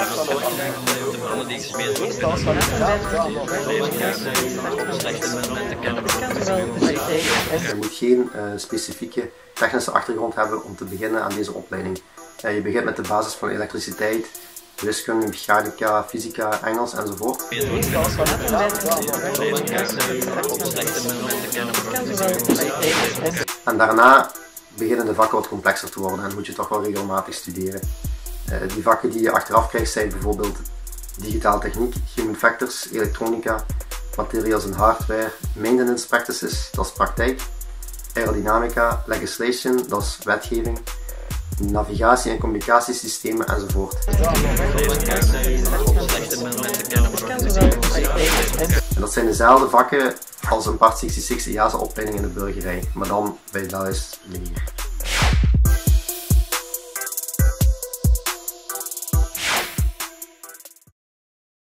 Je moet geen specifieke technische achtergrond hebben om te beginnen aan deze opleiding. Je begint met de basis van elektriciteit, wiskunde, mechanica, fysica, Engels enzovoort. En daarna beginnen de vakken wat complexer te worden en moet je toch wel regelmatig studeren. Die vakken die je achteraf krijgt zijn bijvoorbeeld digitale techniek, human factors, elektronica, materials en hardware, maintenance practices, dat is praktijk, aerodynamica, legislation, dat is wetgeving, navigatie- en communicatiesystemen enzovoort. En dat zijn dezelfde vakken als een Part 66 EASA opleiding in de burgerij, maar dan bij het Belgisch leger.